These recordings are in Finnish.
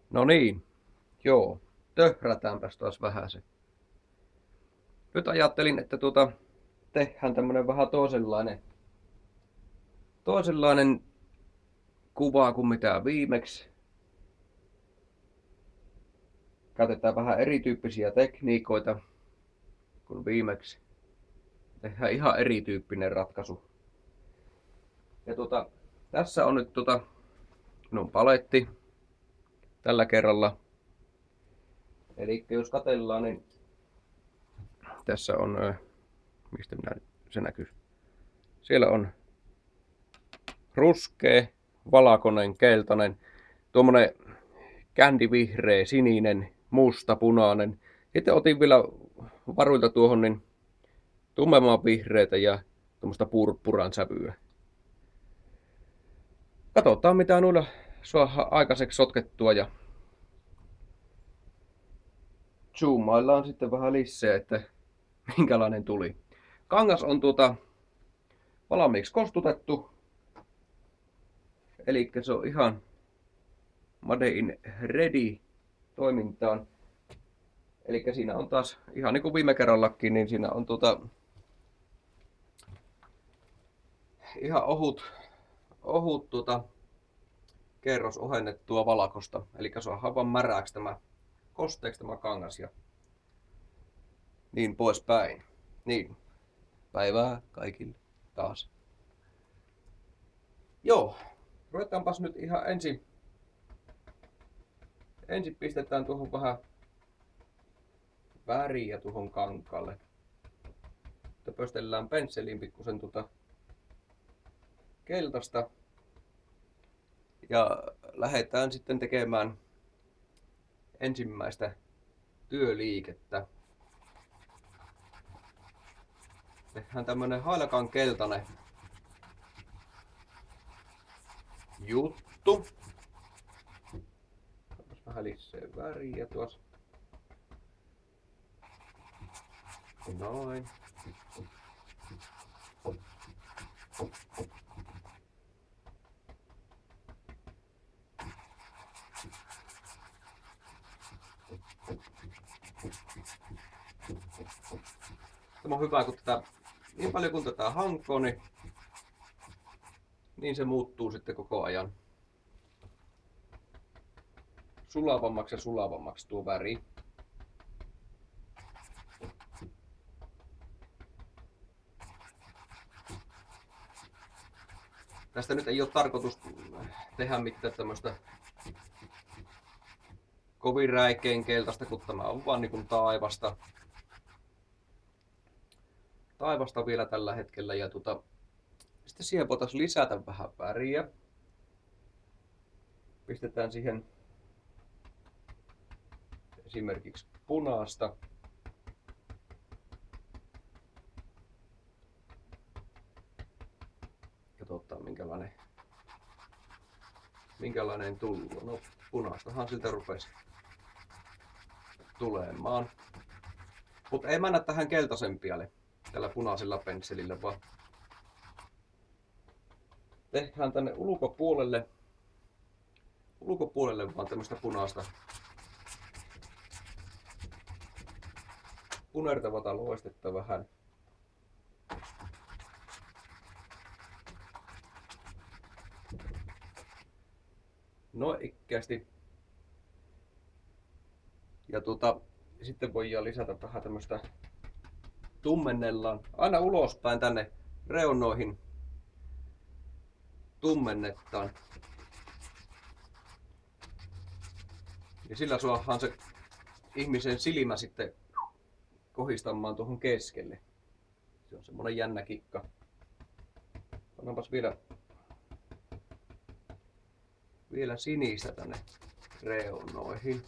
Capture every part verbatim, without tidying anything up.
No niin, joo, töhrätäänpäs taas vähän se. Nyt ajattelin, että tuota, tehdään tämmönen vähän toisenlainen, toisenlainen kuva kuin mitä viimeksi. Käytetään vähän erityyppisiä tekniikoita kuin viimeksi. Tehdään ihan erityyppinen ratkaisu. Ja tuota, tässä on nyt tuota, minun paletti tällä kerralla. Eli jos katsellaan, niin tässä on, mistä minä se näkyy. Siellä on ruskea, valkoinen, keltainen, tuommoinen kändivihreä, sininen, musta, punainen. Sitten otin vielä varuilta tuohon niin tummemman vihreitä ja tuommoista purppuran sävyä. Katsotaan mitä noilla saa aikaiseksi sotkettua ja zoomaillaan sitten vähän lisää, että minkälainen tuli. Kangas on tuota valmiiksi kostutettu. Eli se on ihan Made in Ready toimintaan. Eli siinä on taas ihan niin kuin viime kerrallakin, niin siinä on tuota ihan ohut, ohut tuota kerros ohennettua valkosta. Eli saadaan vaan märäksi tämä kosteeksi tämä kangas ja niin poispäin. Niin, päivää kaikille taas. Joo, ruvetaanpas nyt ihan ensin. Ensin pistetään tuohon vähän väriä tuohon kankaalle. Pöstellään pensseliin pikkusen tuota keltaista. Ja lähdetään sitten tekemään ensimmäistä työliikettä. Tehdään tämmönen hailakan keltainen juttu. Vähän lisää väriä tuossa. Noin. Tämä on hyvä, kun tätä, niin paljon kun tätä hankoo, niin, niin se muuttuu sitten koko ajan sulavammaksi ja sulavammaksi tuo väri. Tästä nyt ei ole tarkoitus tehdä mitään tämmöistä kovin räikeän keltaista, kun tämä on vaan niin kuin taivasta. Taivasta vielä tällä hetkellä. Ja tuota, sitten siihen voitaisiin lisätä vähän väriä. Pistetään siihen esimerkiksi punaista. Katsotaan minkälainen, minkälainen tullut. No punaistahan siltä rupesi tulemaan. Mutta ei mennä tähän keltaisen päälle tällä punaisella pensselillä, vaan tehdään tänne ulkopuolelle, ulkopuolelle vaan tämmöistä punaista punertavata loistetta vähän. Noin ikkeästi. Ja tuota, sitten voidaan lisätä vähän tämmöistä, tummennellaan aina ulospäin tänne reunoihin. Tummennetaan. Ja sillä saadaan se ihmisen silmä sitten kohistamaan tuohon keskelle. Se on semmonen jännä kikka. Pannaanpas vielä, vielä sinistä tänne reunoihin.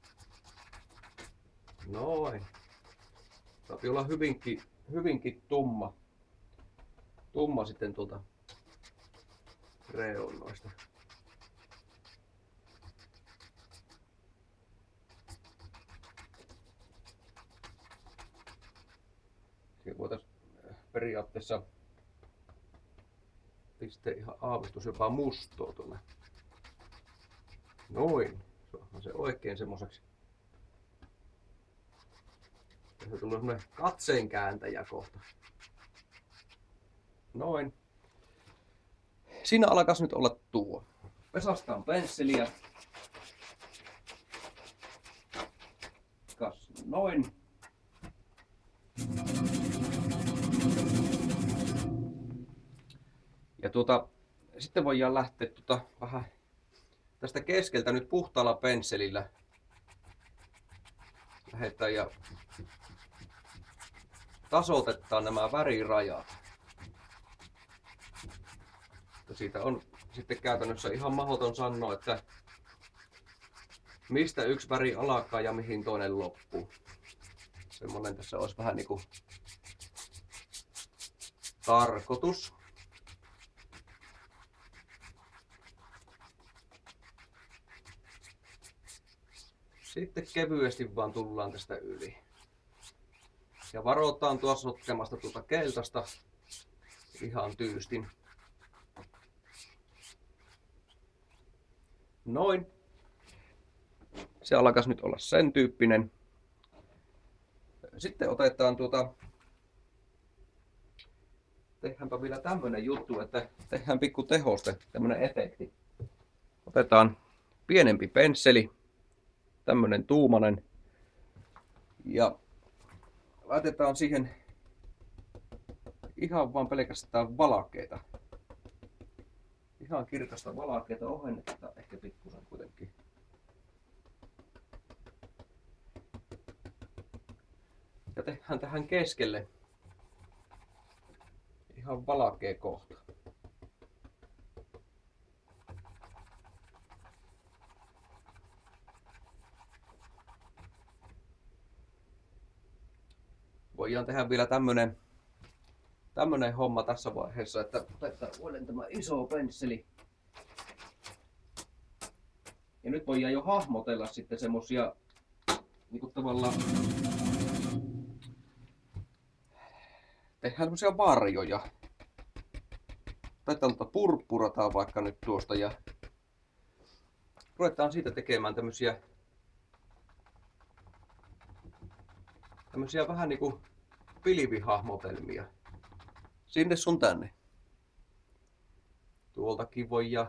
Noin. Saa olla hyvinkin, hyvinkin tumma, tumma sitten tuolta reunoista. Siihen voitaisiin periaatteessa pistää ihan aavistus jopa mustoa tuonne. Noin. Saadaan se oikein semmoiseksi. Se tulee semmonen katseen kääntäjä kohta. Noin. Siinä alkaisi nyt olla tuo. Pesastaan pensseliä. Kas noin. Ja tuota, sitten voidaan lähteä tuota vähän tästä keskeltä nyt puhtaalla pensselillä. Lähdetään ja tasoitetaan nämä värirajat. Siitä on sitten käytännössä ihan mahdoton sanoa, että mistä yksi väri alkaa ja mihin toinen loppuu. Semmonen tässä olisi vähän niinku tarkoitus. Sitten kevyesti vaan tullaan tästä yli. Ja varotaan tuossa sotkemasta tuota keltaista ihan tyystin. Noin. Se alkaisi nyt olla sen tyyppinen. Sitten otetaan tuota... Tehdäänpä vielä tämmönen juttu, että tehdään pikku tehoste, tämmönen efekti. Otetaan pienempi pensseli. Tämmönen tuumanen. Ja laitetaan siihen ihan vaan pelkästään valakkeita. Ihan kirkasta valakkeita ohennetaan ehkä pikkusen kuitenkin. Ja tehdään tähän keskelle ihan valakea kohta. Voidaan tehdä vielä tämmönen, tämmönen homma tässä vaiheessa, että otetaan tämä iso pensseli. Ja nyt voidaan jo hahmotella sitten semmosia niinku tavallaan tehdään semmosia varjoja. Otetaan purppurataan vaikka nyt tuosta ja ruvetaan siitä tekemään tämmösiä tämmösiä vähän niinku pilvihahmotelmia. Sinne sun tänne. Tuoltakin voi ja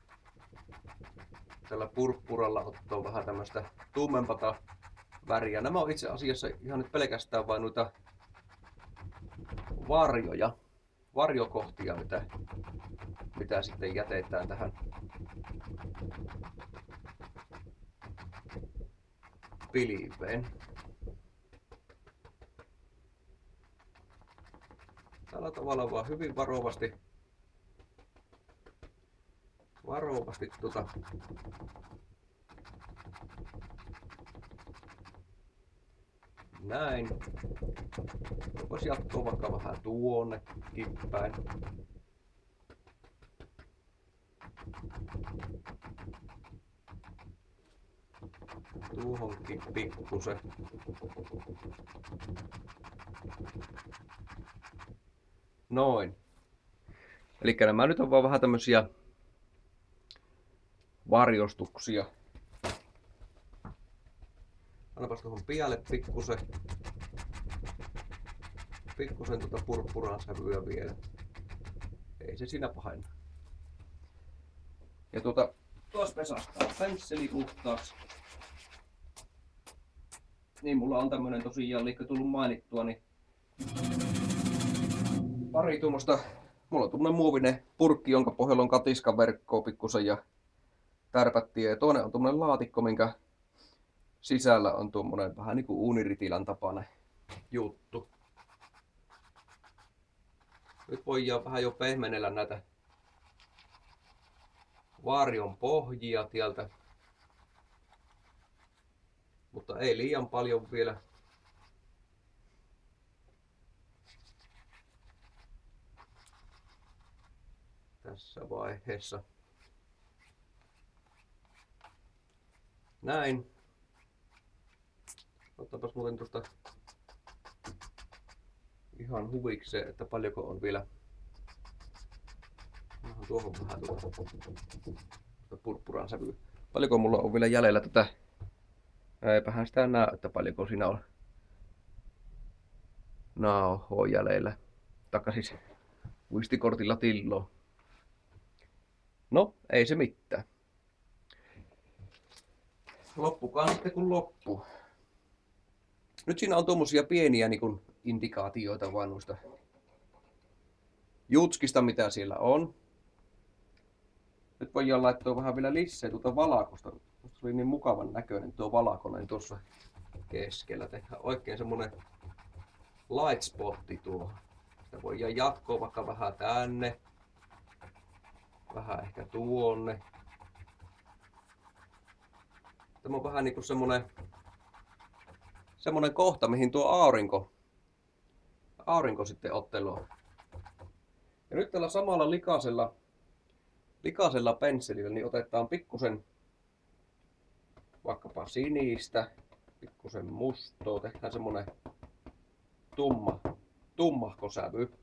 tällä purppuralla ottaa vähän tämmöstä tummempata väriä. Nämä on itse asiassa ihan nyt pelkästään vain noita varjoja, varjokohtia, mitä, mitä sitten jätetään tähän pilveen. Tällä tavalla vaan hyvin varovasti, varovasti tuota, näin. Voisi jatkoa vaikka vähän tuonnekin päin. Tuohonkin pikkusen. Noin. Eli nämä nyt on vaan vähän tämmösiä varjostuksia. Annapas tuohon pialle pikkusen. Pikkusen tuota purppuraan sävyä vielä. Ei se siinä pahenna. Ja tuota, tuossa pesastaa pensseli puhtaaksi. Niin mulla on tämmönen tosiaan liikka tullut mainittua, niin pari tuommoista, mulla on tuommoinen muovinen purkki, jonka pohjalla on katiskaverkkoa pikkusen ja tärpättiä. Ja toinen on tuommoinen laatikko, minkä sisällä on tuommoinen vähän niin kuin uuniritilan tapainen juttu. Nyt voidaan vähän jo pehmenellä näitä varjon pohjia tieltä. Mutta ei liian paljon vielä. Tässä vaiheessa. Näin. Ottapas muuten tuosta ihan huvikseen, että paljonko on vielä. Tuohon vähän tuota purppuraan sävyä. Paljonko mulla on vielä jäljellä tätä Eipähän sitä näe, että paljonko siinä on nauhoa jäljellä. Taikka siis muistikortilla tilloa. No, ei se mitään. Loppukaan sitten kun loppu. Nyt siinä on tuommoisia pieniä niin kuin indikaatioita vaan noista jutskista, mitä siellä on. Nyt voidaan laittaa vähän vielä lisää tuota valakosta. Musta oli niin mukavan näköinen tuo valakonen tuossa keskellä. Tehdään oikein semmonen light spotti tuohon. Sitä voidaan jatkoa vaikka vähän tänne. Vähän ehkä tuonne. Tämä on vähän niinku semmonen, semmonen kohta, mihin tuo aurinko, aurinko sitten ottelee. Ja nyt tällä samalla likaisella, likaisella pensselillä niin otetaan pikkusen vaikkapa sinistä, pikkusen mustoa, tehdään semmonen tumma, tummahko sävy.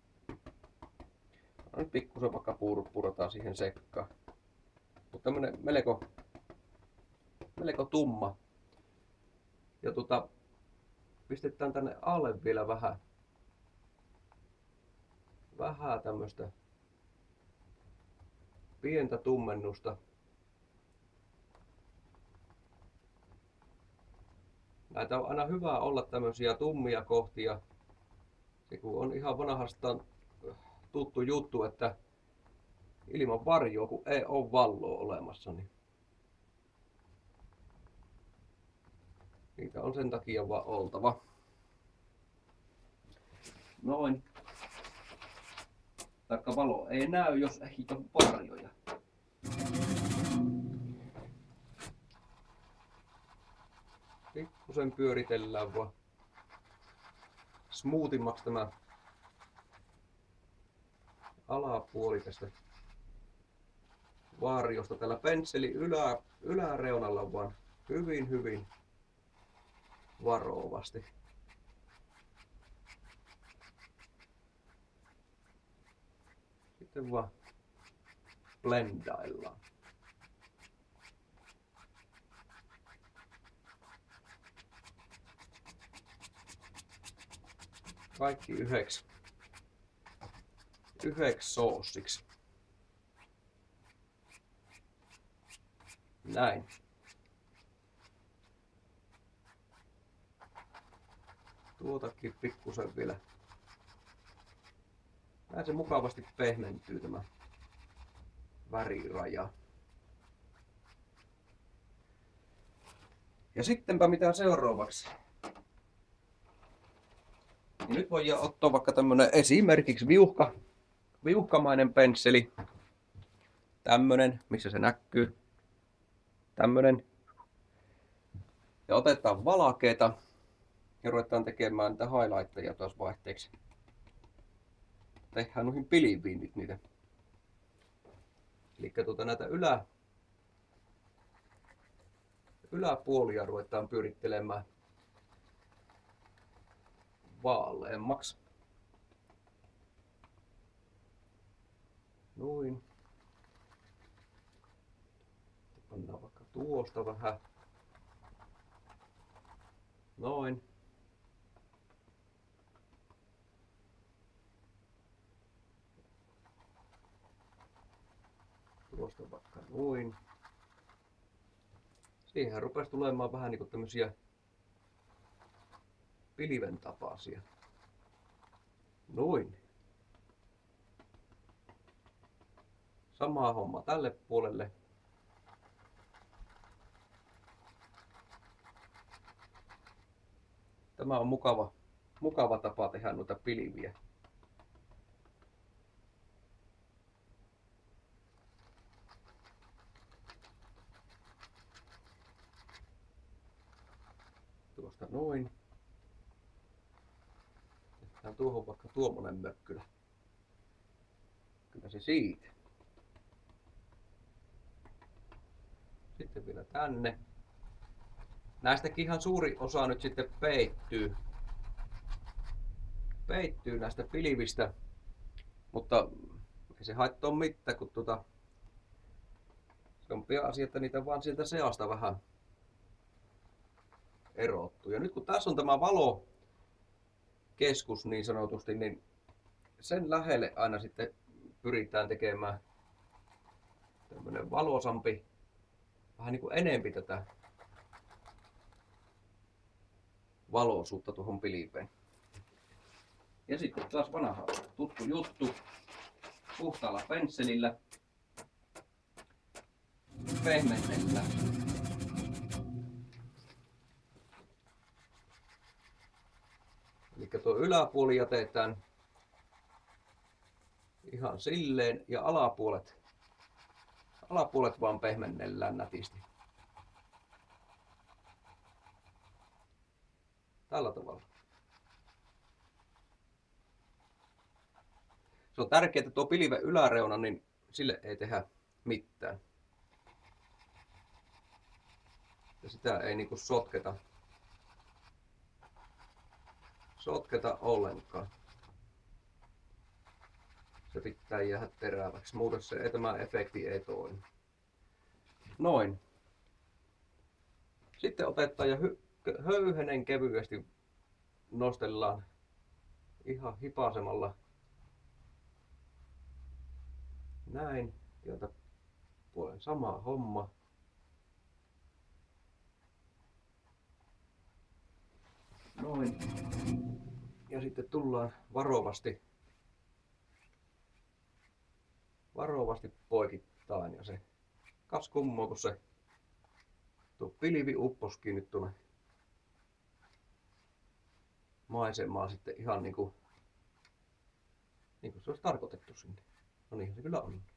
Nyt pikkusen vaikka purpurataan siihen sekkaan. Mutta tämmönen melko, melko tumma. Ja tota, pistetään tänne alle vielä vähän, vähän tämmöstä pientä tummennusta. Näitä on aina hyvä olla tämmöisiä tummia kohtia. Se kun on ihan vanhastaan tuttu juttu, että ilman varjoa kun ei ole valloa olemassa, niin niitä on sen takia vaan oltava. Noin. Taikka valo ei näy, jos ei ole varjoja. Pikkusen pyöritellään vaan smoothimmaksi tämä alapuoli tästä varjosta. Tällä pensselin ylä, yläreunalla vaan hyvin hyvin varovasti. Sitten vaan blendaillaan. Kaikki yhdeksi, yhdeksi soossiksi. Näin. Tuotakin pikkusen vielä. Näin se mukavasti pehmentyy tämä väriraja. Ja sittenpä mitä seuraavaksi? Ja nyt voidaan ottaa vaikka tämmönen esimerkiksi viuhka, viuhkamainen pensseli. Tämmönen, missä se näkyy. Tämmönen. Ja otetaan valakeeta ja ruvetaan tekemään niitä highlightteja taas vaihteeksi. Tehdään noihin pilviin nyt niitä. Eli tuota näitä ylä, yläpuolia ruvetaan pyörittelemään vaaleammaksi. Noin. Pannaan vaikka tuosta vähän. Noin. Tuosta vaikka noin. Siihen rupesi tulemaan vähän niinku tämmösiä pilven tapaisia. Noin. Sama homma tälle puolelle. Tämä on mukava, mukava tapa tehdä noita pilviä. Tuosta noin. Tehdään tuohon vaikka tuommoinen mökkylä. Kyllä se siitä. Sitten vielä tänne. Näistäkin ihan suuri osa nyt sitten peittyy. Peittyy näistä pilvistä. Mutta ei se haittaa mitään, kun tuota, se on asia, että niitä vaan sieltä seasta vähän erottuu. Ja nyt kun tässä on tämä valokeskus niin sanotusti, niin sen lähelle aina sitten pyritään tekemään tämmönen valosampi, vähän niin kuin enempi tätä valoisuutta tuohon pilveen. Ja sitten taas vanha tuttu juttu, puhtaalla pensselillä pehmennellään. Eli tuo yläpuoli jätetään ihan silleen ja alapuolet, alapuolet vaan pehmennellään nätisti. Tällä tavalla. Se on tärkeää, että tuo pilven yläreuna, niin sille ei tehdä mitään. Ja sitä ei niinku sotketa, sotketa ollenkaan. Se pitää jäädä teräväksi, muuten se ei, tämä efekti ei toimi. Noin. Sitten otetaan ja höyhenen kevyesti nostellaan ihan hipasemalla. Näin. Tältä puolen sama homma. Noin. Ja sitten tullaan varovasti, varovasti poikittain ja se kas kummaa, kun se tuo pilvi upposikin nyt tuonne maisemaan sitten ihan niinku, niinku se olisi tarkoitettu sinne. No niinhän se kyllä on.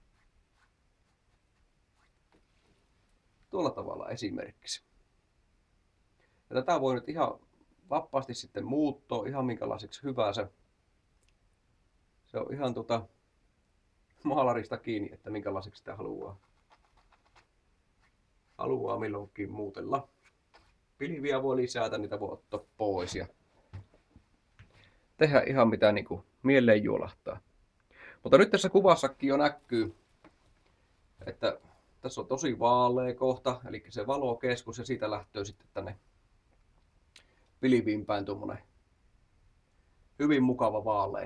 Tuolla tavalla esimerkiksi. Ja tätä voi nyt ihan vapaasti sitten muuttaa ihan minkälaiseksi hyvänsä. Se on ihan tota maalarista kiinni, että minkälaiseksi sitä haluaa. Haluaa milloinkin muutella. Pilviä voi lisätä, niitä voi ottaa pois ja tehdä ihan mitä niinku mieleen juolahtaa. Mutta nyt tässä kuvassakin jo näkyy, että tässä on tosi vaalea kohta, eli se valokeskus ja siitä lähtee sitten tänne pilviin päin tuommoinen hyvin mukava vaalea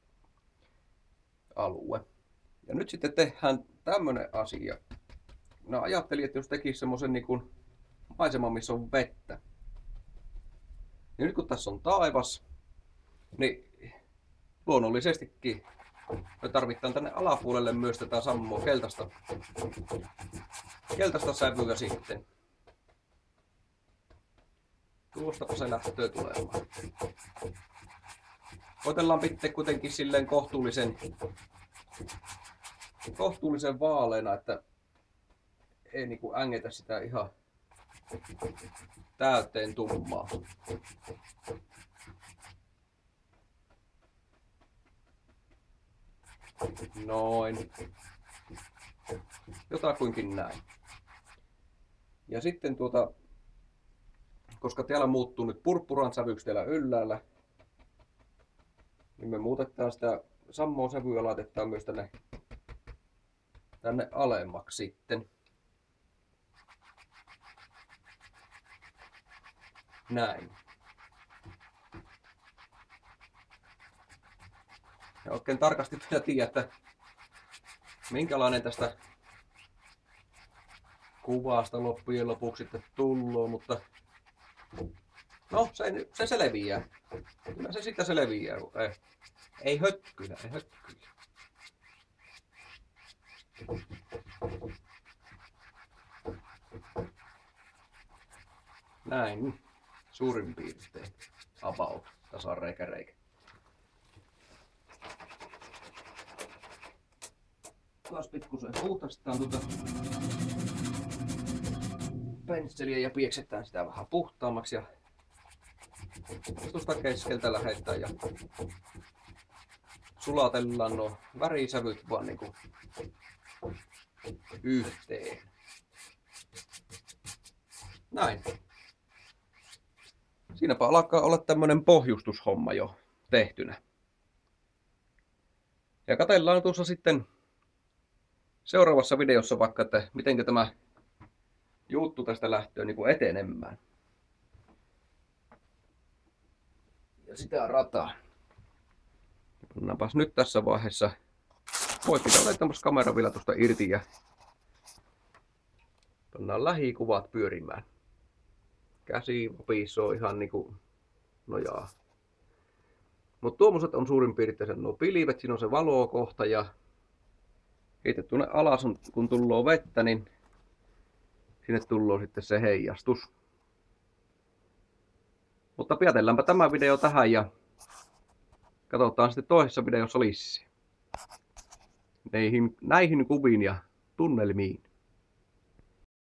alue. Ja nyt sitten tehdään tämmönen asia. No ajattelin, että jos tekisi semmoisen niin kuin maiseman, missä on vettä. Ja nyt kun tässä on taivas, niin luonnollisestikin me tarvitaan tänne alapuolelle myös tätä sammua keltaista, keltaista sävyä sitten. Tuostapa se lähtöä tulemaan. Koitellaan pitää kuitenkin silleen kohtuullisen, kohtuullisen vaaleena, että ei niinku ängetä sitä ihan täyteen tummaa. Noin. Jotakuinkin näin. Ja sitten tuota, koska täällä muuttuu nyt purppuran sävyksi täällä ylhäällä, niin me muutetaan sitä samaa sävyä ja laitetaan myös tänne, tänne alemmaksi sitten. Näin. Ja oikein tarkasti vielä tiedä, että minkälainen tästä kuvasta loppujen lopuksi sitten tullut, mutta no se, se selviää. Kyllä se sitä selviää. Ei, ei hötkyillä, ei hötkyillä. Näin. Suurin piirtein. About. Tasan reikä reikä. Taas pikkusen puhtastetaan tuota pensseliä ja pieksetään sitä vähän puhtaammaksi ja tuosta keskeltä lähdetään ja sulatellaan nuo värisävyt vaan niinku yhteen. Näin. Siinäpä alkaa olla tämmönen pohjustushomma jo tehtynä. Ja katsellaan tuossa sitten seuraavassa videossa vaikka, että miten tämä juttu tästä lähtee niin kuin etenemään. sitä rataa. Pannaanpas nyt tässä vaiheessa poikki. Otetaan kamera vielä tuosta irti ja pannaan lähikuvat pyörimään. Käsi vapisoo ihan niinku nojaa. Mutta tuommoiset on suurin piirtein nuo pilvet, siinä on se valokohta ja sitten tuonne alas on, kun tulloo vettä, niin sinne tulloo sitten se heijastus. Mutta päätelläänpä tämä video tähän ja katsotaan sitten toisessa videossa lisää. Näihin, näihin kuviin ja tunnelmiin.